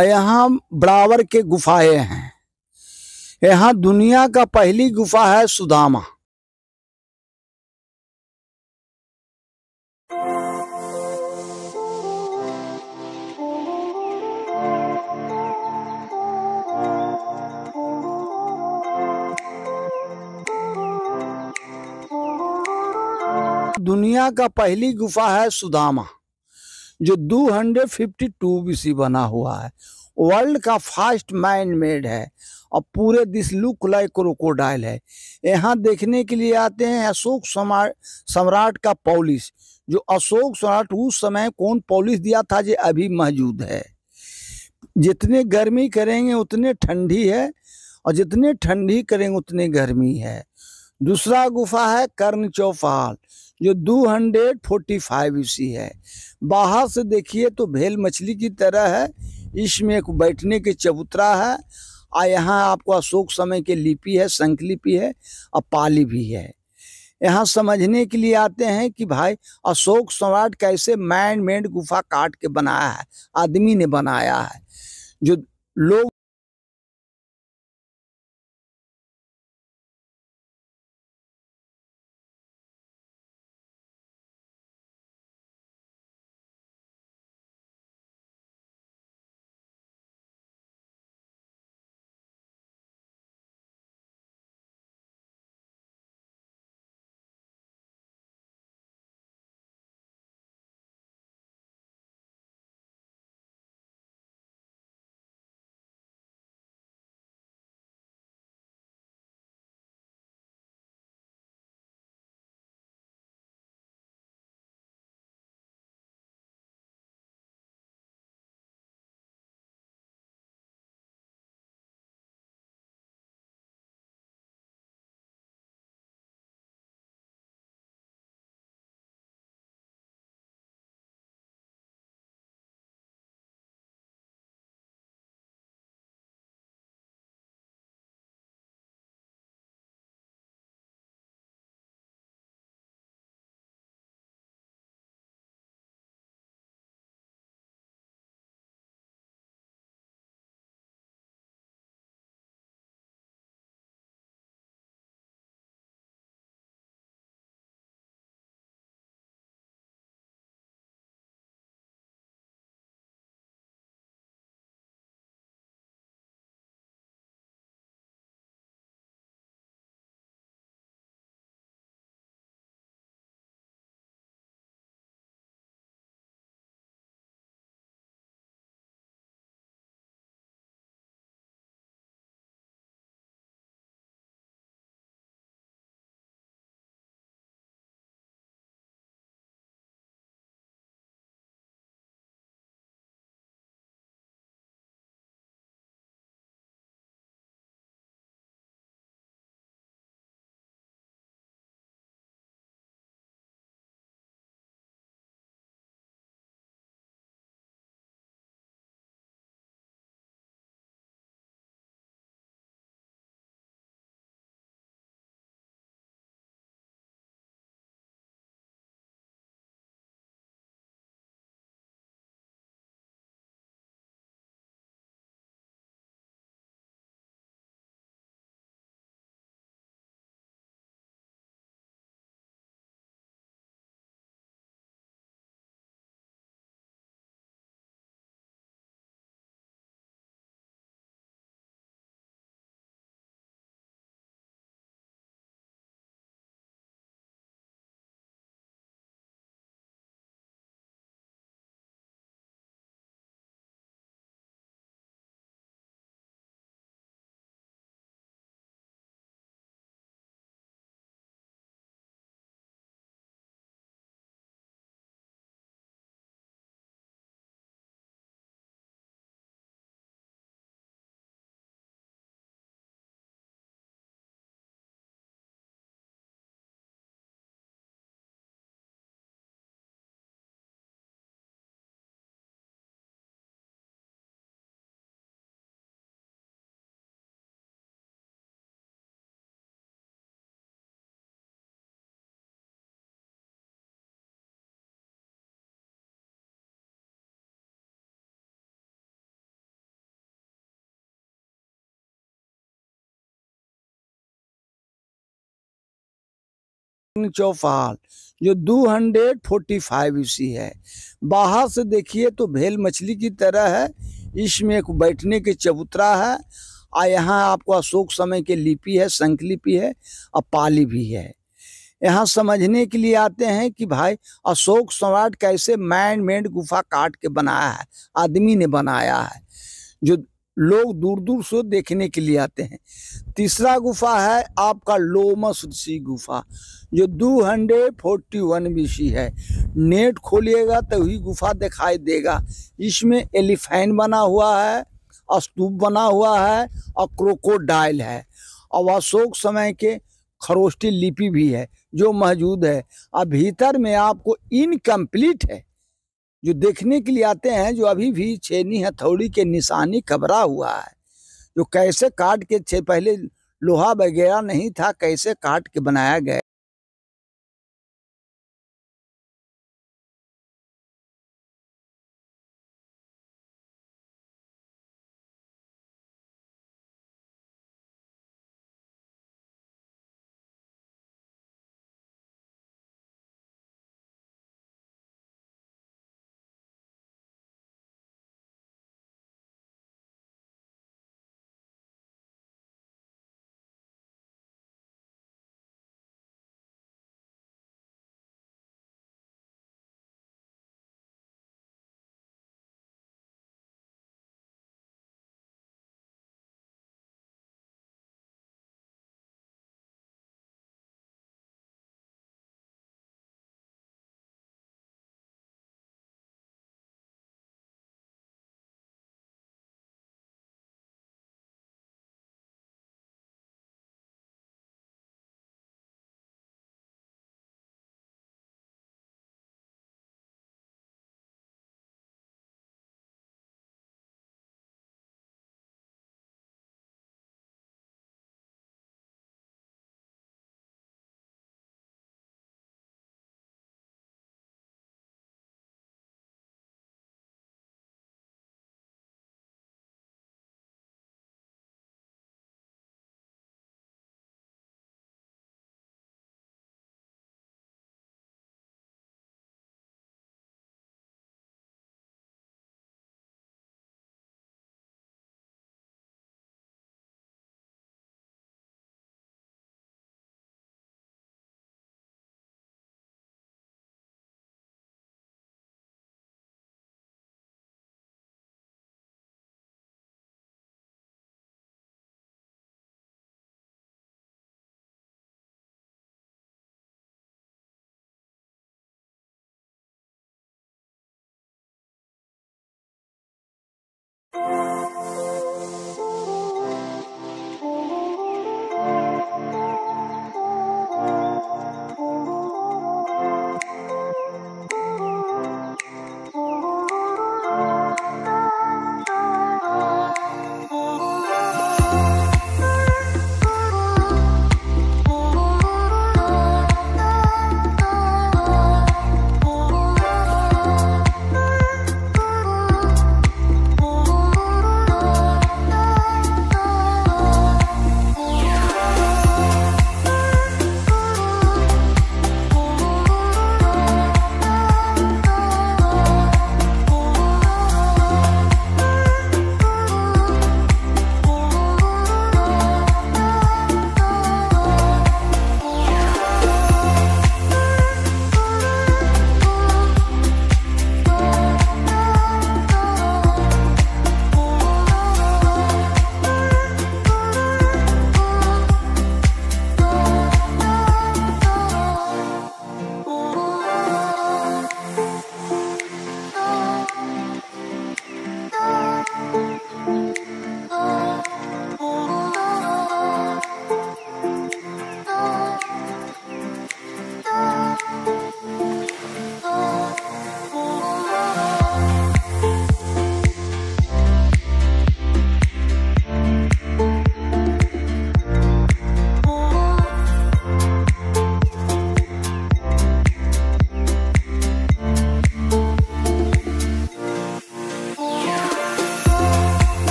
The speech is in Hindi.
यहाँ ब्रावर के गुफाएं हैं। यहाँ दुनिया का पहली गुफा है सुदामा। दुनिया का पहली गुफा है सुदामा, जो 252 बीसी बना हुआ है। वर्ल्ड का फर्स्ट मैन मेड है और पूरे दिस लुक लाइक क्रोकोडाइल है। यहाँ देखने के लिए आते हैं अशोक सम्राट का पॉलिश, जो अशोक सम्राट उस समय कौन पॉलिश दिया था, जो अभी मौजूद है। जितने गर्मी करेंगे उतने ठंडी है, और जितने ठंडी करेंगे उतने गर्मी है। दूसरा गुफा है कर्ण चौपाल, जो 245 ईसी है। बाहर से देखिए तो भेल मछली की तरह है। इसमें एक बैठने के चबूतरा है, और यहाँ आपको अशोक समय के लिपि है, संकलिपि है और पाली भी है। यहाँ समझने के लिए आते हैं कि भाई अशोक सम्राट कैसे मैन मेड गुफा काट के बनाया है, आदमी ने बनाया है। जो लोग चौपाल जो 245 ईसी है। बाहर से देखिए तो भेल मछली की तरह है। इसमें एक बैठने के चबूतरा है और यहाँ आपको अशोक समय के लिपि है, शंख लिपि है और पाली भी है। यहाँ समझने के लिए आते हैं कि भाई अशोक सम्राट कैसे मैन मेड गुफा काट के बनाया है, आदमी ने बनाया है, जो लोग दूर दूर से देखने के लिए आते हैं। तीसरा गुफा है आपका लोमस ऋषि गुफा जो 241 बीसी है। नेट खोलिएगा तभी गुफा दिखाई देगा। इसमें एलिफेंट बना हुआ है, स्तूप बना हुआ है और क्रोकोडाइल है और अशोक समय के खरोष्टी लिपि भी है जो मौजूद है। अब भीतर में आपको इनकम्प्लीट है, जो देखने के लिए आते हैं, जो अभी भी छेनी हथौड़ी के निशानी कबरा हुआ है, जो कैसे काट के पहले लोहा वगैरह नहीं था, कैसे काट के बनाया गया